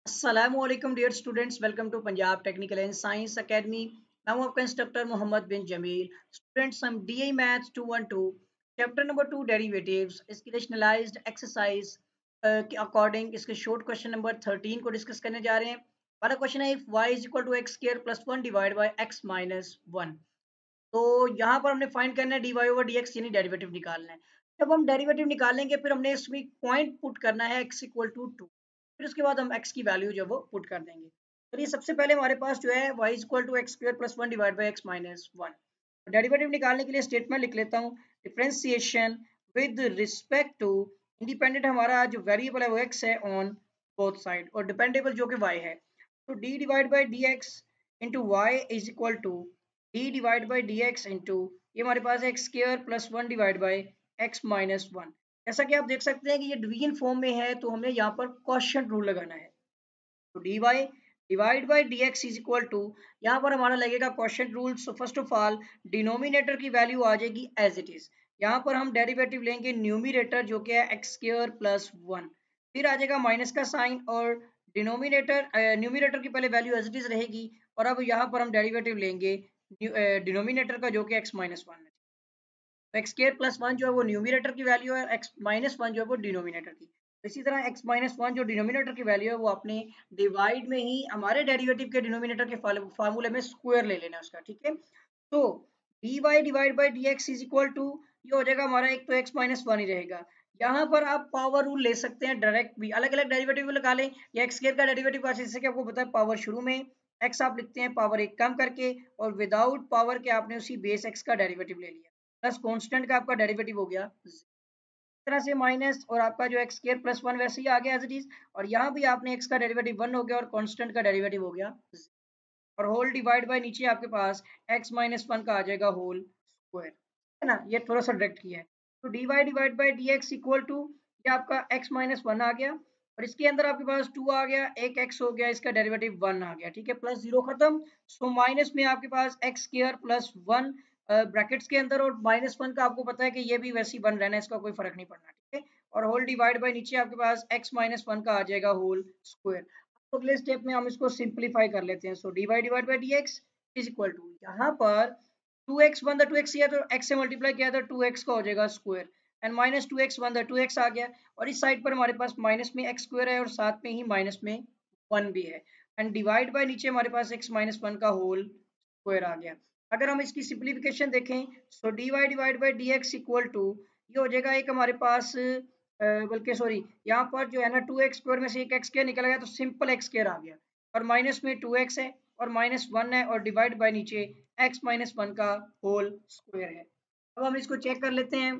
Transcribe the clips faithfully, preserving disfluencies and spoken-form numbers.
Assalamualaikum dear students, welcome to Punjab Technical and Science Academy. Now आपका instructor Mohammad bin Jamil. Students, हम D I Maths two one two chapter number two derivatives इसकी rationalized exercise के according इसके short question number thirteen को discuss करने जा रहे हैं. पहला क्वेश्चन है if y is equal to x square plus one divide by x minus one. तो यहाँ पर हमने फाइंड करना है d y over d x यानी डेरिवेटिव निकालना है. जब हम डेरिवेटिव निकालेंगे फिर हमने इसमें पॉइंट पुट करना है x इक्वल टू टू. फिर उसके बाद हम x की वैल्यू जो वो पुट कर देंगे. चलिए सबसे पहले हमारे पास जो है y equal to x square plus one divide by x minus one. Derivative निकालने के लिए स्टेटमेंट लिख लेता हूँ. Differentiation with respect to independent हमारा जो वेरिएबल है वो x है ऑन बोथ साइड और डिपेंडेबल जो कि y है. तो d divide by D x into y is equal to d divide by D x into ये हमारे पास है x square plus one divide by x minus one. जैसा कि आप देख सकते हैं कि ये डिवीजन फॉर्म में है तो हमें यहाँ पर क्वोशिएंट रूल लगाना है. तो D Y divide by D x is equal to यहाँ पर हमारा लगेगा quotient rule. So first of all denominator की वैल्यू आ जाएगी एज इट इज. यहाँ पर हम डेरिवेटिव लेंगे न्यूमिनेटर जो कि है एक्स स्क्वायर प्लस वन. फिर आ जाएगा माइनस का साइन और डिनोमिनेटर न्यूमिनेटर की पहले वैल्यू एज इट इज रहेगी. और अब यहाँ पर हम डेरिवेटिव लेंगे डिनोमिनेटर का जो कि एक्स माइनस वन है. तो एक्स स्क्वायर प्लस वन जो है वो न्यूमिनेटर की वैल्यू है, एक्स माइनस वन जो है वो डिनोमिनेटर की. इसी तरह एक्स माइनस वन जो डिनोमिनेटर की वैल्यू है वो अपने डिवाइड में ही हमारे डेरिवेटिव के डिनोमिनेटर के फार्मूले में स्क्वायर ले लेना है उसका. ठीक है. तो D Y divide by D x is equal to ये हो जाएगा हमारा एक तो एक्स माइनस वन ही रहेगा. यहाँ पर आप पावर रूल ले सकते हैं डायरेक्ट भी, अलग अलग डेरिवेटिव लगा लें या एक्स स्क्वायर का डेरिवेटिव जैसे कि आपको पता है पावर शुरू में एक्स आप लिखते हैं पावर एक कम करके और विदाउट पावर के आपने उसी बेस एक्स का डेरिवेटिव ले लिया प्लस कांस्टेंट का आपका डेरिवेटिव हो गया. इस तरह से माइनस और आपका जो एक्स स्क्वायर प्लस वन वैसे ही आ गया एज इट इज. और यहाँ भी आपने एक्स का डेरिवेटिव वन हो गया और कांस्टेंट का डेरिवेटिव हो गया और होल डिवाइड बाय नीचे आपके पास एक्स माइनस वन का आ जाएगा होल स्क्वायर. है ना, ये थोड़ा सा डायरेक्ट किया है. तो D Y divide by D X equal to ये आपका एक्स माइनस वन आ गया और इसके अंदर आपके पास टू आ गया, एक एक्स हो गया, इसका डेरिवेटिव वन आ गया. ठीक है, प्लस जीरो खत्म. सो माइनस में आपके पास X square plus one brackets के अंदर और माइनस वन का आपको पता है कि ये भी वैसे ही बन रहना है, इसका कोई फर्क नहीं पड़ना. ठीक है, और होल डिवाइड बाई नीचे आपके पास एक्स माइनस वन का आ जाएगा होल स्क्वायर. तो अगले स्टेप में हम इसको सिंप्लीफाई कर लेते हैं. So D Y divide by D x is equal to यहाँ पर टू एक्स वन था, टू एक्स किया तो एक्स से मल्टीप्लाई किया तो टू एक्स का हो जाएगा square and minus two X one था, टू एक्स आ गया और इस साइड पर हमारे पास माइनस में एक्स स्क्वायर है और साथ में ही माइनस में वन भी है एंड डिवाइड बाय नीचे हमारे पास एक्स माइनस वन का होल स्क्वायर आ गया. अगर हम इसकी सिंप्लीफिकेशन देखें so D Y divide by D X equal to ये हो जाएगा एक हमारे पास अ, बल्कि सॉरी यहाँ पर जो है ना टू एक्स स्क्वायर में से एक एक्स स्क्वायर निकल गया तो सिंपल एक्स स्क्वायर आ गया और माइनस में टू एक्स है और माइनस वन है और डिवाइड बाय नीचे एक्स माइनस वन का होल स्क्वायर है. अब हम इसको चेक कर लेते हैं.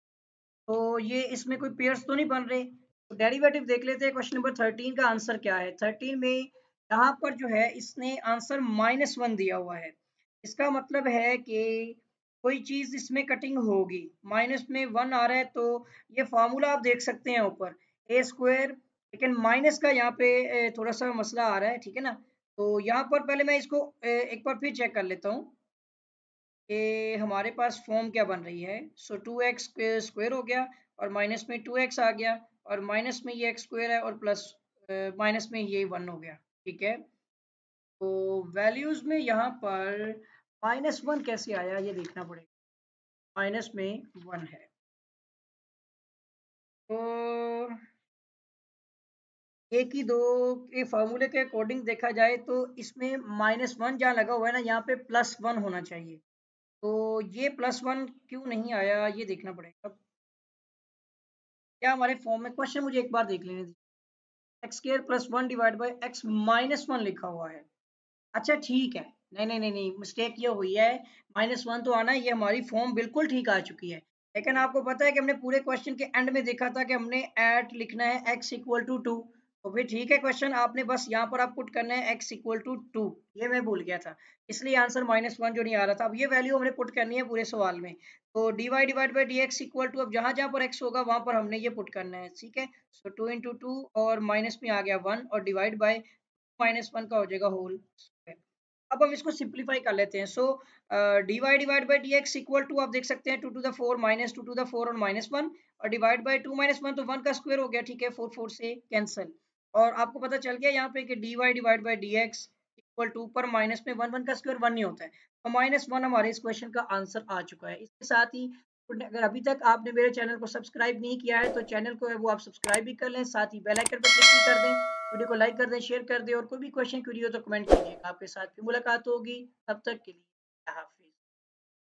तो ये इसमें कोई पेयर्स तो नहीं बन रहे. तो डेरिवेटिव देख लेते हैं. क्वेश्चन नंबर थर्टीन का आंसर क्या है. थर्टीन में यहाँ पर जो है इसने आंसर माइनस वन दिया हुआ है. इसका मतलब है कि कोई चीज इसमें कटिंग होगी. माइनस में वन आ रहा है तो ये फॉर्मूला आप देख सकते हैं ऊपर ए स्क्वायर, लेकिन माइनस का यहाँ पे ए, थोड़ा सा मसला आ रहा है. ठीक है ना, तो यहाँ पर पहले मैं इसको ए, एक बार फिर चेक कर लेता हूँ कि हमारे पास फॉर्म क्या बन रही है. सो टू एक्स स्क्वायर हो गया और माइनस में टू एक्स आ गया और माइनस में ये एक्स स्क्वायर है और प्लस माइनस में ये वन हो गया. ठीक है, तो वैल्यूज में यहाँ पर माइनस वन कैसे आया ये देखना पड़ेगा. माइनस में वन है तो एक ही दो के फॉर्मूले के अकॉर्डिंग देखा जाए तो इसमें माइनस वन जहाँ लगा हुआ है ना यहाँ पे प्लस वन होना चाहिए. तो ये प्लस वन क्यों नहीं आया ये देखना पड़ेगा. क्या हमारे फॉर्म में क्वेश्चन मुझे एक बार देख लेने दीजिए. X square plus one divide by x minus one लिखा हुआ है. अच्छा ठीक है, नहीं नहीं नहीं नहीं मिस्टेक ये हुई है. माइनस वन तो आना है, ये हमारी फॉर्म बिल्कुल ठीक आ चुकी है. लेकिन आपको पता है कि हमने पूरे क्वेश्चन के एंड में देखा था कि हमने एट लिखना है एक्स इक्वल टू टू. तो फिर ठीक है, क्वेश्चन आपने बस यहाँ पर आप पुट करना है एक्स इक्वल टू टू. ये मैं भूल गया था, इसलिए आंसर माइनस वन जो नहीं आ रहा था. अब ये वैल्यू हमने पुट करनी है पूरे सवाल में. तो D Y divide by D X equal to अब जहाँ जहाँ पर एक्स होगा वहां पर हमने ये पुट करना है. ठीक है, सो टू इंटू टू और माइनस में आ गया वन और डिवाइड बाय माइनस वन का हो जाएगा होल स्क्वायर. अब हम इसको सिंप्लीफाई कर लेते हैं. So D Y divide by D X equal to आप देख सकते हैं two to the four minus two to the four और माइनस वन और divide by two minus one तो वन का स्क्वायर हो गया. ठीक है, फोर फोर से कैंसिल. और आपको पता चल गया यहाँ पे कि D Y divide by D X equal to पर माइनस में वन वन का स्क्वायर वन नहीं होता है, तो माइनस वन हमारे इस क्वेश्चन का आंसर आ चुका है। इसके साथ ही अगर अभी तक आपने मेरे चैनल को सब्सक्राइब नहीं किया है तो चैनल को है वो आप सब्सक्राइब भी कर लें, साथ ही बेल आइकन पर क्लिक भी कर दें, वीडियो को लाइक कर दें, शेयर कर दें, और कोई भी क्वेश्चन क्यूरी हो तो कमेंट कीजिएगा। आपके साथ फिर मुलाकात होगी, तब तक के लिए।